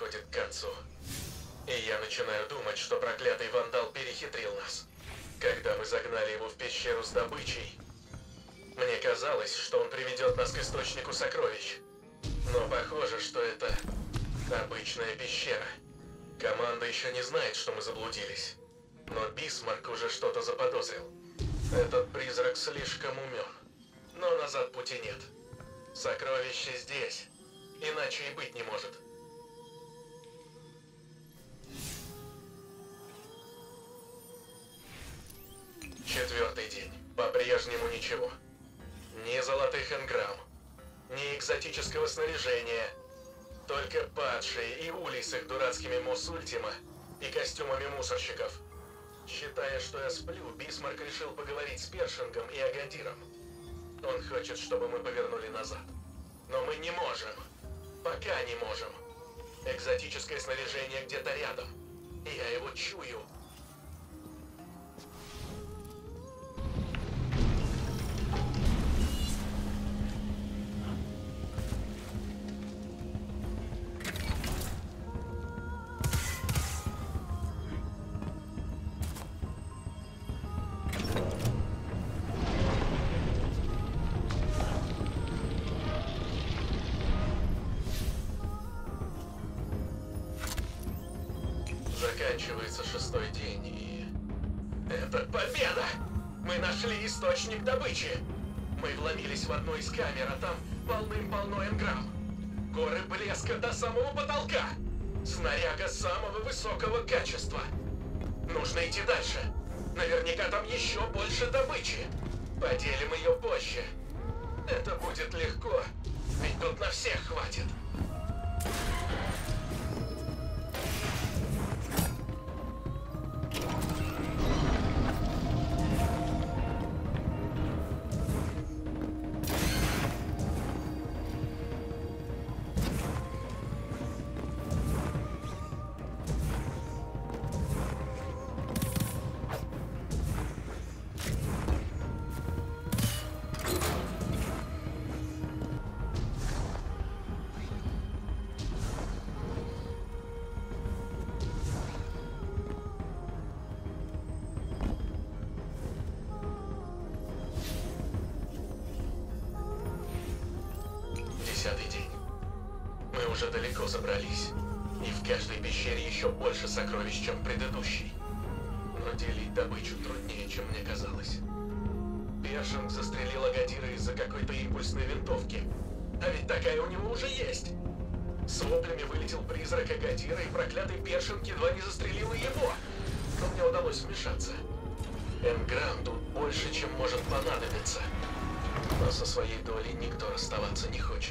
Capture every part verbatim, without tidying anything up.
подходит к концу. И я начинаю думать, что проклятый вандал перехитрил нас. Когда мы загнали его в пещеру с добычей, мне казалось, что он приведет нас к источнику сокровищ. Но похоже, что это обычная пещера. Команда еще не знает, что мы заблудились. Но Бисмарк уже что-то заподозрил. Этот призрак слишком умен. Но назад пути нет. Сокровище здесь. Иначе и быть не может. Четвертый день. По-прежнему ничего. Ни золотых энграмм, ни экзотического снаряжения. Только падшие и улей с их дурацкими Мосультима и костюмами мусорщиков. Считая, что я сплю, Бисмарк решил поговорить с Першингом и Агадиром. Он хочет, чтобы мы повернули назад. Но мы не можем. Пока не можем. Экзотическое снаряжение где-то рядом. И я его чую. Заканчивается шестой день, и... Это победа! Мы нашли источник добычи! Мы вломились в одну из камер, а там полным-полно энграмм. Горы блеска до самого потолка! Снаряга самого высокого качества! Нужно идти дальше. Наверняка там еще больше добычи. Поделим ее позже. Это будет легко, ведь тут на всех хватит. Десятый день. Мы уже далеко забрались. И в каждой пещере еще больше сокровищ, чем в предыдущей. Но делить добычу труднее, чем мне казалось. Першинг застрелил Агадира из-за какой-то импульсной винтовки. А ведь такая у него уже есть. С воплями вылетел призрак Агадира, и проклятый Першинг едва не застрелил и его. Но мне удалось вмешаться. Энграмм тут больше, чем может понадобиться. Но со своей долей никто расставаться не хочет.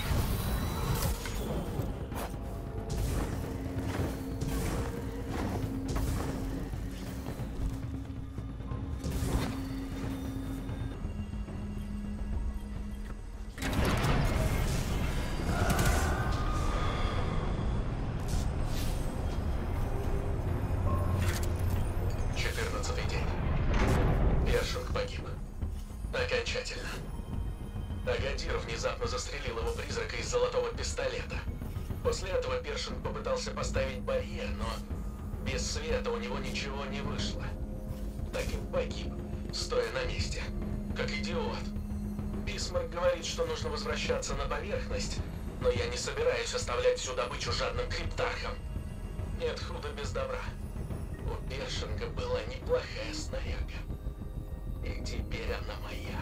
Четырнадцатый день. Першинг погиб. Окончательно. Агадир внезапно застрелил его призрака из золотого пистолета. После этого Першинг попытался поставить барьер, но без света у него ничего не вышло. Так и погиб, стоя на месте, как идиот. Бисмарк говорит, что нужно возвращаться на поверхность, но я не собираюсь оставлять всю добычу жадным криптархам. Нет худа без добра. У Першинга была неплохая снаряга. И теперь она моя.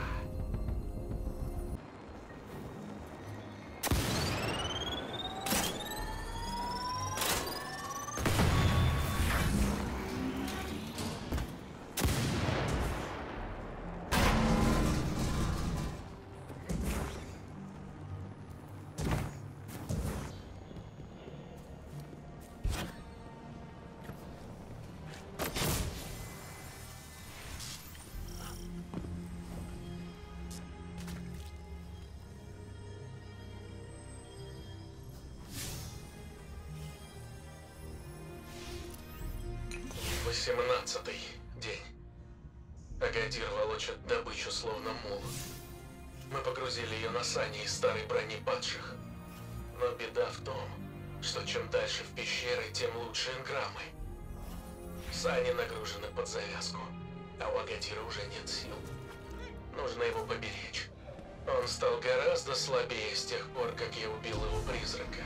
Восемнадцатый день. Агадир волочит добычу, словно мул. Мы погрузили ее на сани из старой брони падших. Но беда в том, что чем дальше в пещеры, тем лучше энграммы. Сани нагружены под завязку, а у Агадира уже нет сил. Нужно его поберечь. Он стал гораздо слабее с тех пор, как я убил его призрака.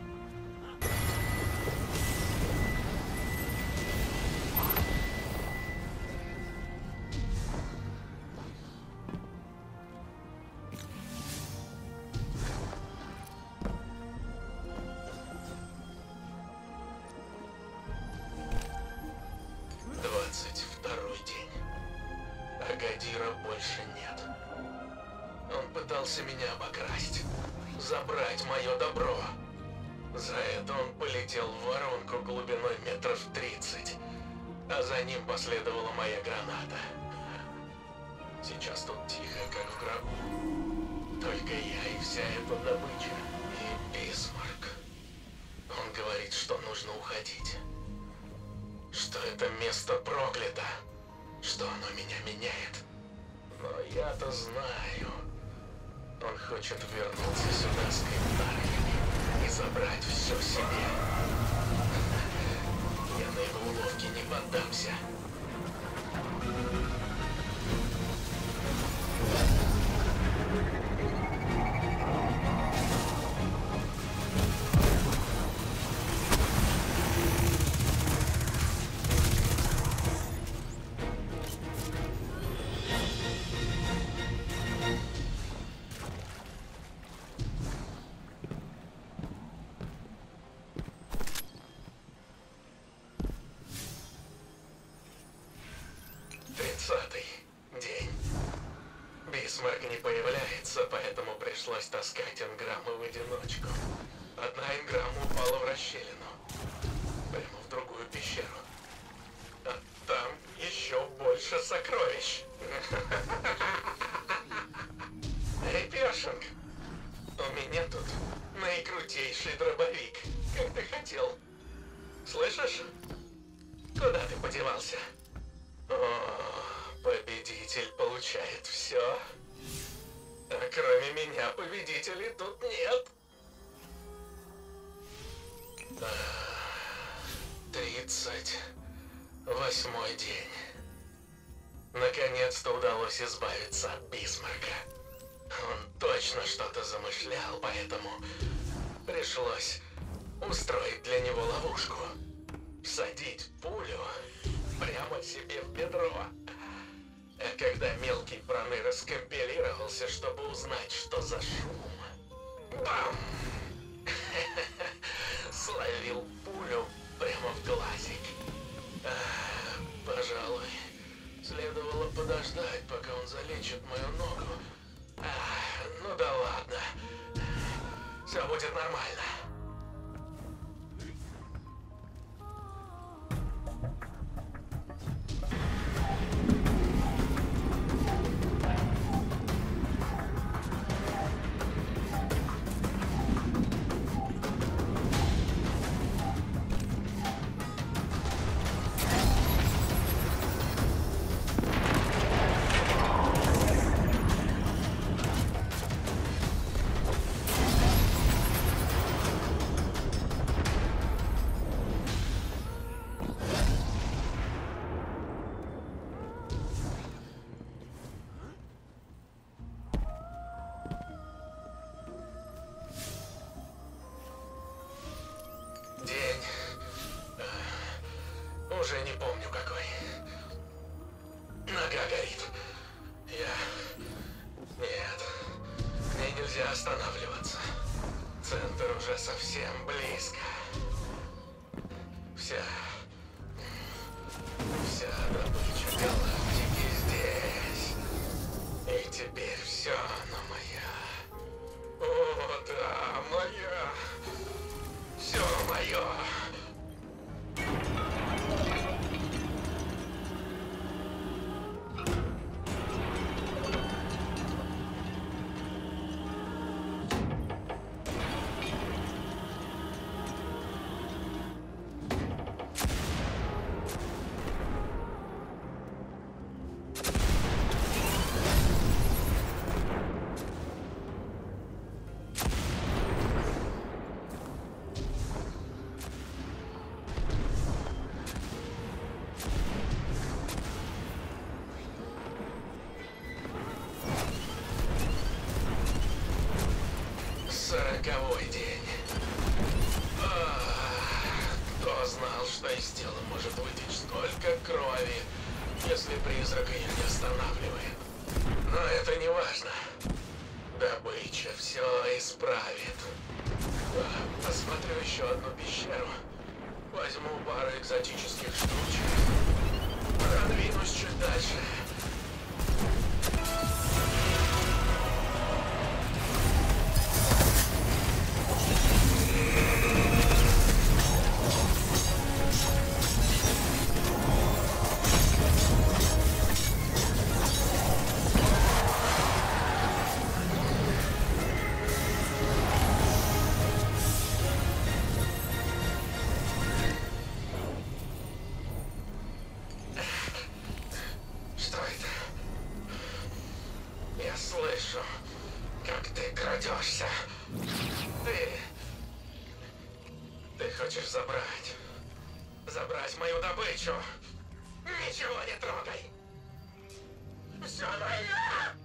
Двадцать второй день. Агадира больше нет. Он пытался меня обокрасть, забрать мое добро. За это он полетел в воронку глубиной метров тридцать, а за ним последовала моя граната. Сейчас тут тихо, как в гробу. Только я и вся эта добыча. И Бисмарк. Он говорит, что нужно уходить. Что это место проклято. Что оно меня меняет. Но я-то знаю. Он хочет вернуться сюда с криптариями и забрать все себе. Я на его уловки не поддамся. Тридцатый день. Бисмарк не появляется, поэтому пришлось таскать энграммы в одиночку. Одна энграмма упала в расщелину. Прямо в другую пещеру. А там еще больше сокровищ. Эй, Першинг, у меня тут наикрутейший дробовик, как ты хотел. Слышишь? Куда ты подевался? О, победитель получает все. А кроме меня победителей тут нет. Тридцать восьмой день. Наконец-то удалось избавиться от Бисмарка. Он точно что-то замышлял, поэтому пришлось устроить для него ловушку. Всадить пулю прямо себе в бедро. А когда мелкий проныр скомпилировался, чтобы узнать, что за шум, бам! Словил пулю прямо в глазик. А, пожалуй, следовало подождать, пока он залечит мою ногу. А, ну да ладно. Все будет нормально. День. Э, уже не помню какой. Нога горит. Я... Нет. Мне нельзя останавливаться. Центр уже совсем близко. Вся... Вся добыча галактики здесь. И теперь все она моя. О, да, моя. Все мое. Сколько крови, если призрак ее не останавливает. Но это не важно. Добыча все исправит. Посмотрю еще одну пещеру. Возьму пару экзотических штучек. Продвинусь чуть дальше. Что это? Я слышу, как ты крадешься. Ты... Ты хочешь забрать... Забрать мою добычу. Ничего не трогай. Все мое!